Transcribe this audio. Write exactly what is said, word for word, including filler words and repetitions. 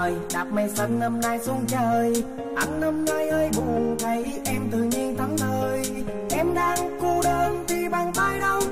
đời đạp mây xanh năm nay xuống trời. Anh năm nay hơi buồn thấy em tự nhiên thẫn thờ. Em đang cô đơn thì bàn tay đâu